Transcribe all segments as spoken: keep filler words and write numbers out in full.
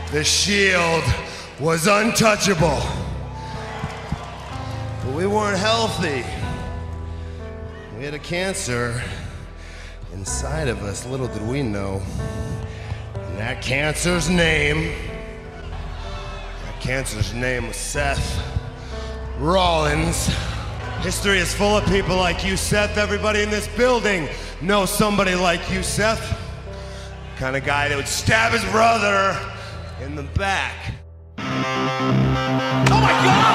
The Shield was untouchable. But we weren't healthy. We had a cancer inside of us, little did we know. And that cancer's name, that cancer's name was Seth Rollins. History is full of people like you, Seth. Everybody in this building knows somebody like you, Seth. The kind of guy that would stab his brother in the back. Oh my God!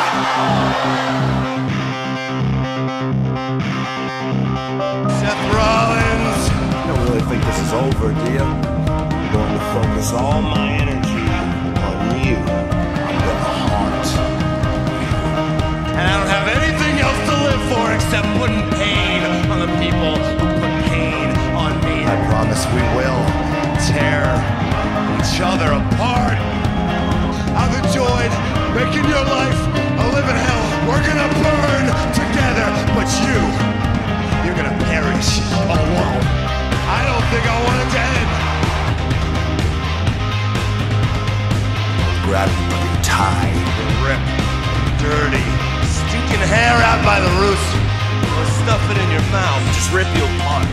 Seth Rollins. You don't really think this is over, do you? I'm going to focus all my energy on you. I'm gonna haunt you. And I don't have anything else to live for except putting pain on the people who put pain on me. I promise we will tear each other apart. I've enjoyed making your life a living hell. We're gonna burn together, but you, you're gonna perish alone. I don't think I want it to end. Grab you by your tie. Ripped, dirty, stinking hair out by the roots. Or stuff it in your mouth. Just rip you apart.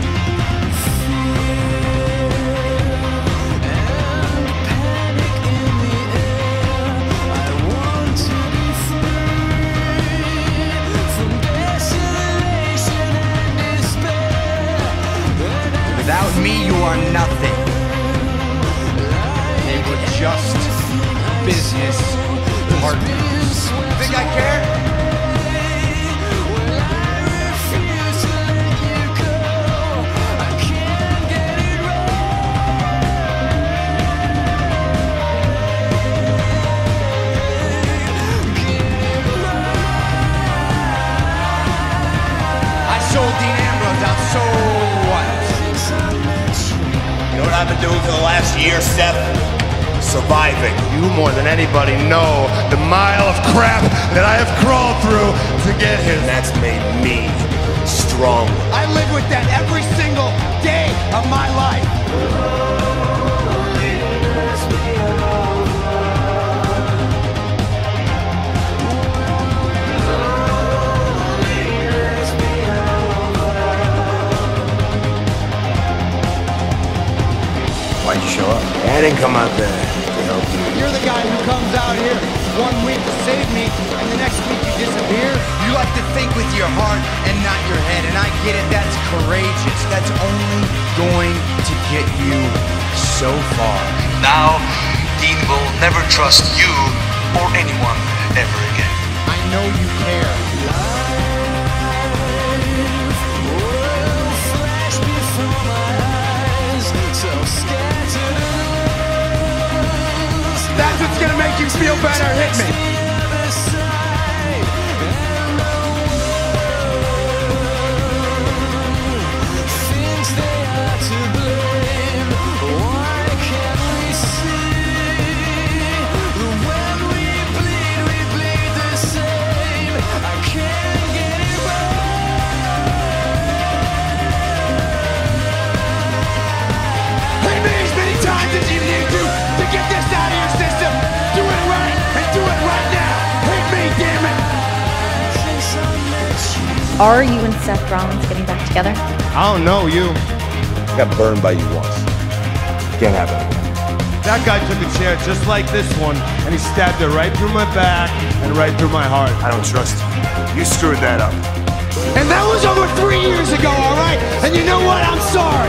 Without me, you are nothing. They were just business partners. You think I care? I sold Dean Ambrose out, so what? You know what I've been doing for the last year, Seth? Surviving. You more than anybody know the mile of crap that I have crawled through to get here. And that's made me strong. I live with that every single day of my life. Why'd you show up? I didn't come out there to help you. You're the guy who comes out here one week to save me, and the next week you disappear. You like to think with your heart and not your head, and I get it, that's courageous. That's only going to get you so far. Now, Dean will never trust you or anyone ever again. I know you care. That's what's gonna make you feel better. Hit me. Are you and Seth Rollins getting back together? I don't know you. I got burned by you once. Can't have it again. That guy took a chair just like this one, and he stabbed it right through my back and right through my heart. I don't trust you. You screwed that up. And that was over three years ago, all right? And you know what? I'm sorry.